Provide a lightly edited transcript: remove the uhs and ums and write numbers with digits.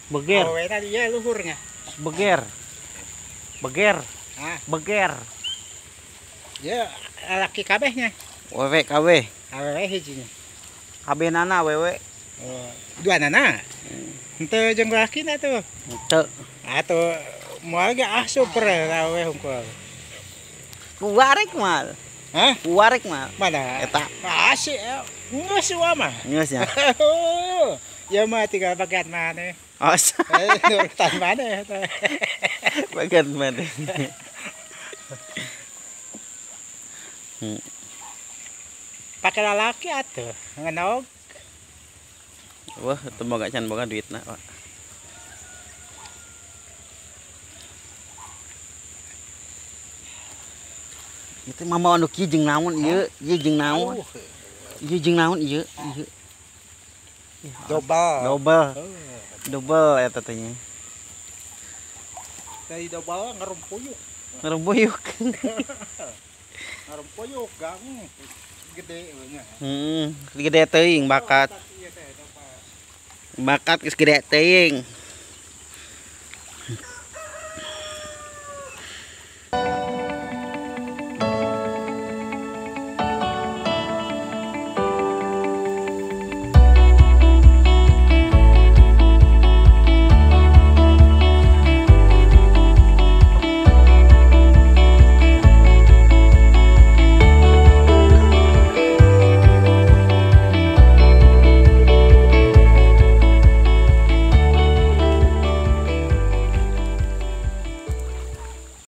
Beger. Awewe tadi ya luhurnya. Beger. Beger. Ah, Beger. ya laki kabehnya. Wewe KW. Awewe hijinya. KB nana wewe. Oh, dua nana. Ente jeung laki na tuh. Henteu. Atau moal ge super awewe hungkul. Kuwarek mal. Hah? Kuwarek mal. Mana? Eta. Asik. Nggak sih mah. Geus ya. Ya mah tinggal bagian mana? Os. Nurutan mana? Bagian mana? Pakai lalaki atuh, ngenog. Wah, itu boga can boga duitna, Pak. Itu mama anu kieu jeung naon ieu? Ieu jeung naon? Ieu jeung naon ieu? Ieu. Double. Double. Double eta teh nya. Dari double ngerumpuyuk. Ngerumpuyuk. Ngerumpuyuk gang gede nya. Gede teuing bakat. Bakat geus gede teuing.